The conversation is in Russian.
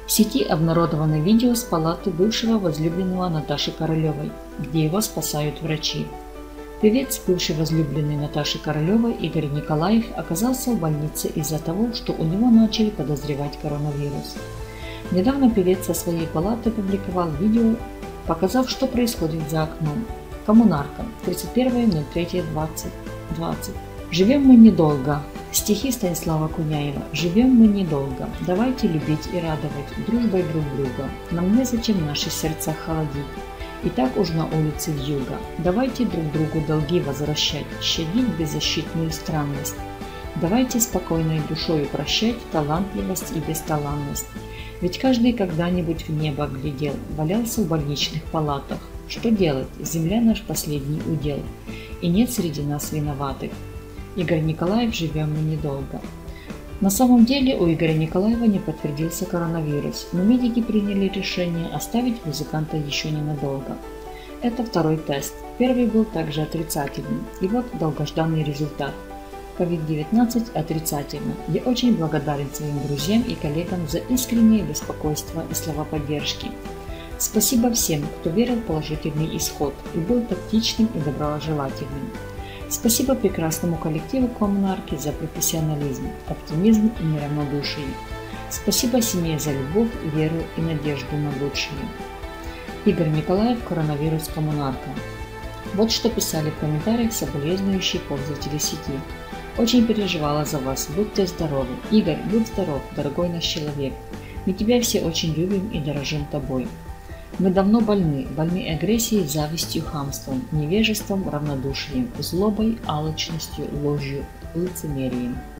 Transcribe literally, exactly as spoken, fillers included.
В сети обнародовано видео с палаты бывшего возлюбленного Наташи Королевой, где его спасают врачи. Певец, бывший возлюбленный Наташи Королевой Игорь Николаев, оказался в больнице из-за того, что у него начали подозревать коронавирус. Недавно певец со своей палаты публиковал видео, показав, что происходит за окном. Коммунарка, тридцать первое ноль третье двадцать двадцать. Живем мы недолго. Стихи Станислава Куняева. Живем мы недолго. Давайте любить и радовать дружбой друг друга. Нам незачем наши сердца холодить. И так уж на улице вьюга. Давайте друг другу долги возвращать, щадить беззащитную странность. Давайте спокойной душою прощать талантливость и бесталанность. Ведь каждый когда-нибудь в небо глядел, валялся в больничных палатах. Что делать? Земля наш последний удел. И нет среди нас виноватых. Игорь Николаев. Живем мы недолго. На самом деле у Игоря Николаева не подтвердился коронавирус, но медики приняли решение оставить музыканта еще ненадолго. Это второй тест. Первый был также отрицательным. И вот долгожданный результат. ковид девятнадцать отрицательно. Я очень благодарен своим друзьям и коллегам за искреннее беспокойство и слова поддержки. Спасибо всем, кто верил в положительный исход и был тактичным и доброжелательным. Спасибо прекрасному коллективу Коммунарки за профессионализм, оптимизм и неравнодушие. Спасибо семье за любовь, веру и надежду на лучшее. Игорь Николаев. Коронавирус Коммунарка. Вот что писали в комментариях соболезнующие пользователи сети. Очень переживала за вас. Будьте здоровы. Игорь, будь здоров, дорогой наш человек. Мы тебя все очень любим и дорожим тобой. Мы давно больны, больны агрессией, завистью, хамством, невежеством, равнодушием, злобой, алчностью, ложью, лицемерием.